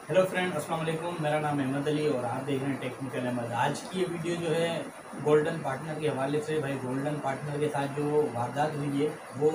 Hello friend, अस्सलाम वालेकुम। मेरा नाम अहमद अली और आप देख रहे हैं टेक्निकल अहमद। आज की ये वीडियो जो है गोल्डन पार्टनर के हवाले से। भाई, गोल्डन पार्टनर के साथ जो वारदात हुई है वो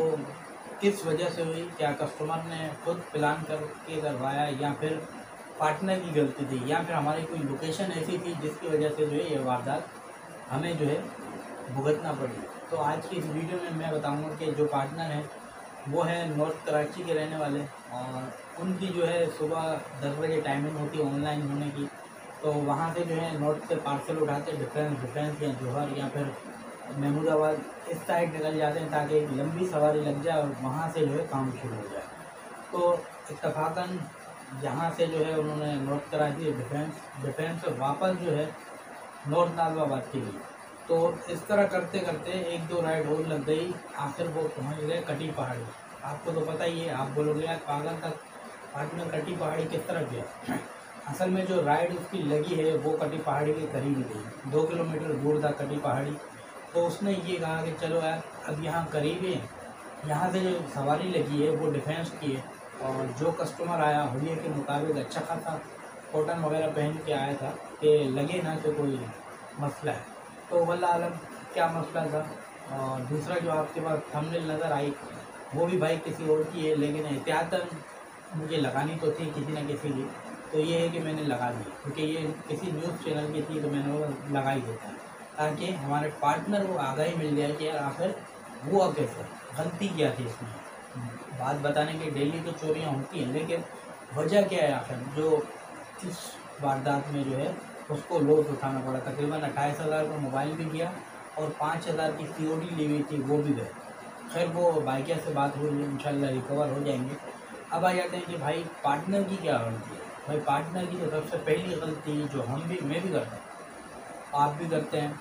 किस वजह से हुई? क्या कस्टमर ने खुद प्लान करके करवाया या फिर पार्टनर की गलती थी या फिर हमारी कोई लोकेशन ऐसी थी जिसकी वजह से जो है ये वारदात हमें जो है भुगतना पड़ी? तो आज की इस वीडियो में मैं बताऊंगा कि जो पार्टनर है वो है नॉर्थ कराची के रहने वाले, और उनकी जो है सुबह 10 बजे टाइमिंग होती है ऑनलाइन होने की। तो वहाँ से जो है नॉर्थ से पार्सल उठाते डिफरेंस या जौहर या फिर महमूदाबाद इस साइड निकल जाते हैं ताकि एक लंबी सवारी लग जाए और वहाँ से जो है काम शुरू हो जाए। तो इत्तफाकन यहाँ से जो है उन्होंने नॉर्थ कराची डिफरेंस से वापस जो है नॉर्थ नाजमाबाद के लिए। तो इस तरह करते करते एक दो राइड और लग गई, आखिर वो पहुंच गए कटी पहाड़ी। आपको तो पता ही है, आप बोलोगे यार पागल तक पार्टनर कटी पहाड़ी किस तरह गया? असल में जो राइड उसकी लगी है वो कटी पहाड़ी के करीब ही थी, 2 किलोमीटर दूर था कटी पहाड़ी। तो उसने ये कहा कि चलो यार अब यहाँ करीब है, यहाँ से जो सवारी लगी है वो डिफेंस की है, और जो कस्टमर आया हुलिये के मुताबिक अच्छा खासा कॉटन वगैरह पहन के आया था कि लगे ना कि कोई मसला है। तो वल्लाह आलम क्या मसला था। और दूसरा जो आपके पास थंबनेल नज़र आई वो भी भाई किसी और की है, लेकिन एहतियातन मुझे लगानी तो थी किसी न किसी की। तो ये है कि मैंने लगा दी, क्योंकि ये किसी न्यूज़ चैनल की थी तो मैंने वो लगा ही देता ताकि हमारे पार्टनर को आगाही मिल जाए कि यार आखिर हुआ कैसे, गलती क्या थी इसमें। बात बताने की डेली तो चोरियाँ होती हैं, लेकिन वजह क्या है आखिर जो इस वारदात में जो है उसको लॉस उठाना पड़ा। तकरीबन 28,000 का मोबाइल भी गया और 5,000 की COD ली हुई थी वो भी गए। खैर वो बाइकिया से बात हुई, इंशाल्लाह रिकवर हो जाएंगे। अब आ जाते हैं कि भाई पार्टनर की क्या गलती है। भाई पार्टनर की तो सबसे पहली गलती जो मैं भी करता हूँ, आप भी करते हैं।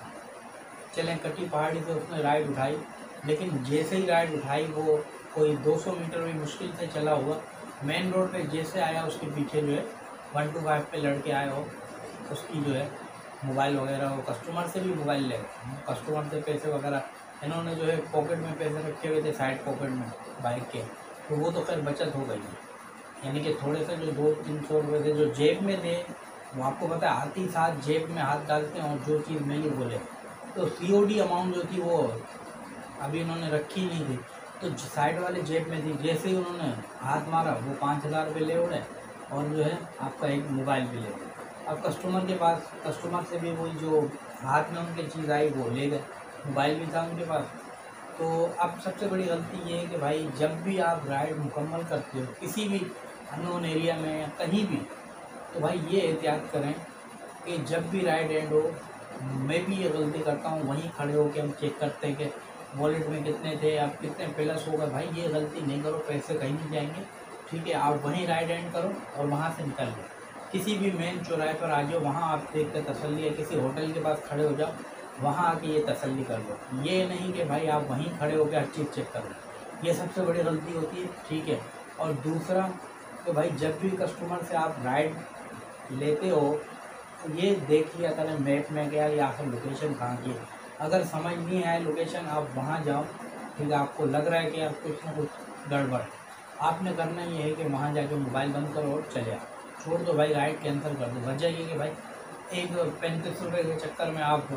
चलें, कटी पहाड़ी से उसने राइड उठाई, लेकिन जैसे ही राइड उठाई वो कोई 200 मीटर भी मुश्किल से चला हुआ मेन रोड पे जैसे आया, उसके पीछे जो है 125 पे लड़के आए हो, उसकी जो है मोबाइल वगैरह, वो कस्टमर से भी मोबाइल ले गए, कस्टमर से पैसे वगैरह। इन्होंने जो है पॉकेट में पैसे रखे हुए थे, साइड पॉकेट में बाइक के, तो वो तो खैर बचत हो गई। यानी कि थोड़े से जो 200-300 रुपये थे जो जेब में थे, वो आपको पता है आती साथ जेब में हाथ डालते हैं और जो चीज़ मिली बोले। तो COD अमाउंट जो थी वो अभी इन्होंने रखी नहीं थी, तो साइड वाले जेब में थी। जैसे ही उन्होंने हाथ मारा वो 5,000 रुपये ले उड़े और जो है आपका एक मोबाइल भी ले गए। अब कस्टमर से भी वही जो हाथ में उनकी चीज़ आई वो ले गए, मोबाइल भी था उनके पास। तो अब सबसे बड़ी गलती ये है कि भाई जब भी आप राइड मुकम्मल करते हो किसी भी अननोन एरिया में या कहीं भी, तो भाई ये एहतियात करें कि जब भी राइड एंड हो, मैं भी ये गलती करता हूँ, वहीं खड़े होकर हम चेक करते हैं कि वॉलेट में कितने थे, आप कितने प्लस होगा। भाई ये गलती नहीं करो, पैसे कहीं नहीं जाएंगे। ठीक है, आप वहीं राइड एंड करो और वहाँ से निकल लो, किसी भी मेन चौराहे पर आ जाओ, वहाँ आप देख कर तसल्ली है, किसी होटल के पास खड़े हो जाओ, वहाँ आके ये तसल्ली कर लो। ये नहीं कि भाई आप वहीं खड़े होकर हर चीज़ चेक कर लो, ये सबसे बड़ी गलती होती है। ठीक है, और दूसरा तो भाई जब भी कस्टमर से आप राइड लेते हो तो ये देख लिया करें मैप में क्या ये आखिर लोकेशन कहाँ की है। अगर समझ नहीं आए लोकेशन, आप वहाँ जाओ। ठीक है, आपको लग रहा है कि आप कुछ ना कुछ गड़बड़ है, आपने करना ये है कि वहाँ जाके मोबाइल बंद करो और चले आओ, छोड़ दो भाई, राइड कैंसिल कर दो। वजह ये कि भाई एक 35 रुपये के चक्कर में आप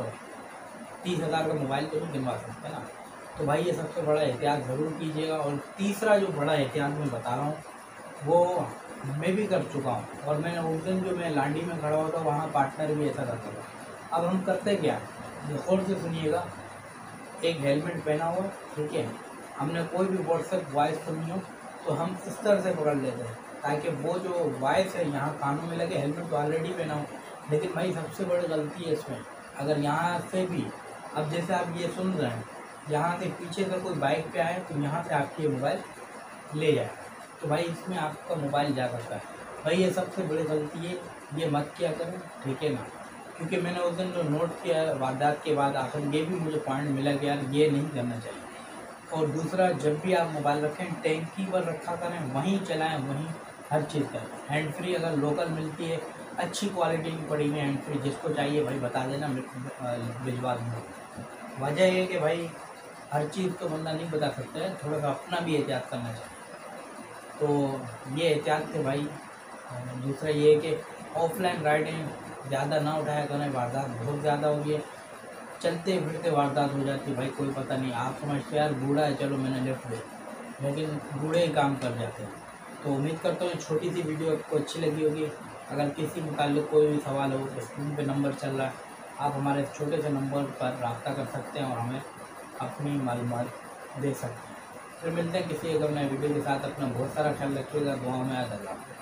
30,000 का मोबाइल तो नहीं गिनवा सकते ना। तो भाई ये सबसे बड़ा एहतियात ज़रूर कीजिएगा। और तीसरा जो बड़ा एहतियात मैं बता रहा हूँ वो मैं भी कर चुका हूँ, और मैंने उस दिन जो मैं लांडी में खड़ा हुआ था वहाँ पार्टनर भी ऐसा करता था। अब हम करते क्या, गौर से सुनिएगा। एक हेलमेट पहना हुआ, ठीक है, हमने कोई भी व्हाट्सएप वॉइस सुनी हो तो हम इस तरह से पकड़ लेते हैं ताकि वो जो वॉइस है यहाँ कानों में लगे। हेलमेट तो ऑलरेडी पहना हो, लेकिन भाई सबसे बड़ी गलती है इसमें, अगर यहाँ से भी, अब जैसे आप ये सुन रहे हैं, यहाँ से पीछे से कोई बाइक पे आए तो यहाँ से आपकी मोबाइल ले जाए, तो भाई इसमें आपका मोबाइल जा सकता है। भाई ये सबसे बड़ी गलती है, ये मत किया करें, ठीक है ना। क्योंकि मैंने उस दिन जो नोट किया वारदात के बाद आखिर ये भी मुझे पॉइंट मिला कि यार ये नहीं करना चाहिए। और दूसरा, जब भी आप मोबाइल रखें टैंकी पर रखा करें, वहीं चलाएं, वहीं हर चीज़ करें। हैंड फ्री अगर लोकल मिलती है अच्छी क्वालिटी की पड़ी हुई हैंड फ्री, जिसको चाहिए भाई बता देना, भिजवा दूँगा। वजह ये कि भाई हर चीज़ तो बंदा नहीं बता सकता है, थोड़ा सा अपना भी एहतियात करना चाहिए। तो ये एहतियात थे भाई, और दूसरा ये है कि ऑफलाइन राइडिंग ज़्यादा ना उठाया करें, वारदात बहुत ज़्यादा हो गई है, चलते फिरते वारदात हो जाती है भाई, कोई पता नहीं। आप समझते यार बूढ़ा है चलो मैंने लेफ्ट दे, लेकिन बूढ़े ही काम कर जाते हैं। तो उम्मीद करता हूँ छोटी सी वीडियो आपको अच्छी लगी होगी। अगर किसी मुताल्लिक़ कोई भी सवाल हो तो स्क्रीन पे नंबर चल रहा है, आप हमारे छोटे से नंबर पर रब्ता कर सकते हैं और हमें अपनी मालूमात दे सकते हैं। फिर मिलते हैं किसी एक नए वीडियो के साथ। अपना बहुत सारा ख्याल रखिएगा, दुआ में याद रखिएगा।